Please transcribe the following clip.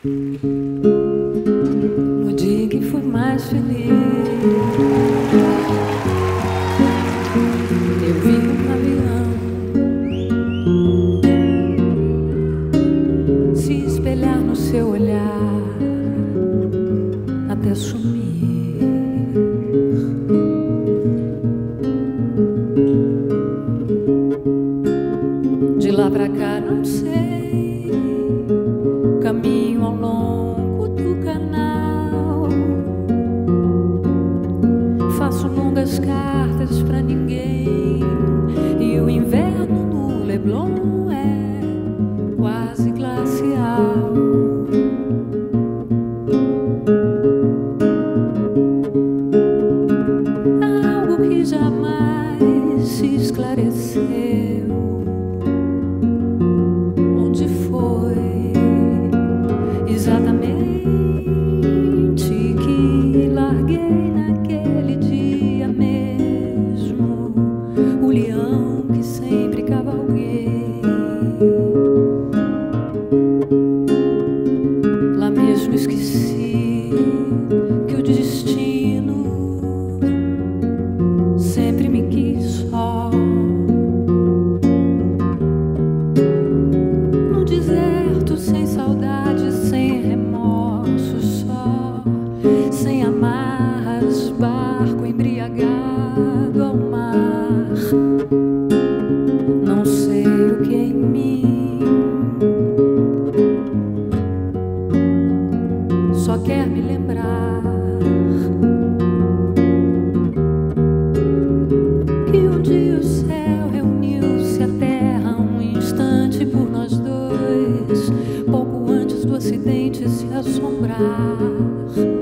No dia em que fui mais feliz, eu vi um avião se espelhar no seu olhar até sumir. De lá pra cá não sei, caminho ao longo do canal, faço longas cartas pra ninguém, e o inverno no Leblon é quase glacial. Algo que jamais se esclareceu. Onde foi exatamente que larguei naquele dia mesmo o leão que sempre cavalguei? Lá mesmo esqueci que o destino sempre me quis só. No deserto, sem saudade, sem remorso, só, sem amarras, barco embriagado ao mar. Não sei o que é em mim, só quer me lembrar que um dia o céu reuniu-se à terra um instante por nós dois, pouco antes do acidente se assombrar.